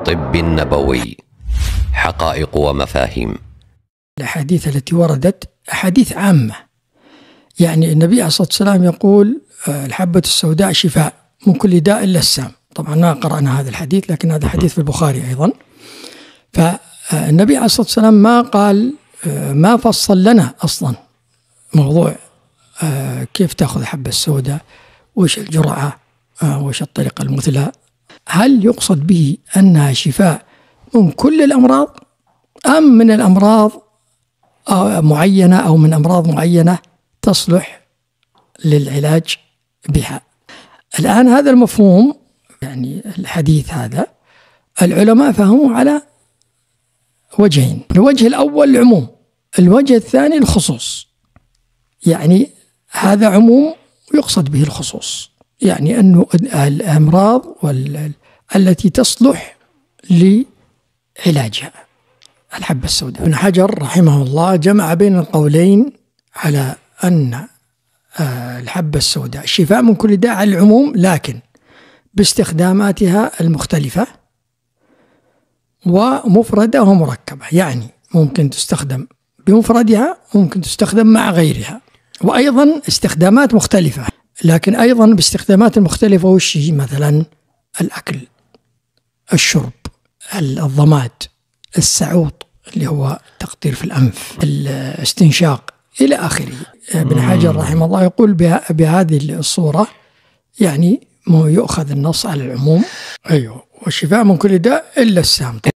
الطب النبوي، حقائق ومفاهيم. الأحاديث التي وردت أحاديث عامة، يعني النبي عليه الصلاة والسلام يقول الحبة السوداء شفاء من كل داء إلا السام. طبعا ما قرأنا هذا الحديث، لكن هذا حديث في البخاري أيضا. فالنبي عليه الصلاة والسلام ما قال، ما فصل لنا أصلا موضوع كيف تأخذ الحبة السوداء، وش الجرعة، وش الطريقة المثلى. هل يقصد به أنها شفاء من كل الأمراض، أم من الأمراض معينة، أو من أمراض معينة تصلح للعلاج بها؟ الآن هذا المفهوم، يعني الحديث هذا العلماء فهموا على وجهين. الوجه الأول العموم، الوجه الثاني الخصوص. يعني هذا عموم ويقصد به الخصوص، يعني أنه الأمراض التي تصلح لعلاجها الحبة السوداء. ابن حجر رحمه الله جمع بين القولين على أن الحبة السوداء شفاء من كل داء على العموم، لكن باستخداماتها المختلفة ومفردة ومركبة. يعني ممكن تستخدم بمفردها، ممكن تستخدم مع غيرها، وأيضا استخدامات مختلفة. لكن أيضا باستخدامات المختلفة، وش هي؟ مثلا الأكل، الشرب، الضماد، السعوط اللي هو تقطير في الأنف، الاستنشاق إلى آخره. ابن حجر رحمه الله يقول بهذه الصورة، يعني يؤخذ النص على العموم. أيوه، والشفاء من كل داء إلا السام.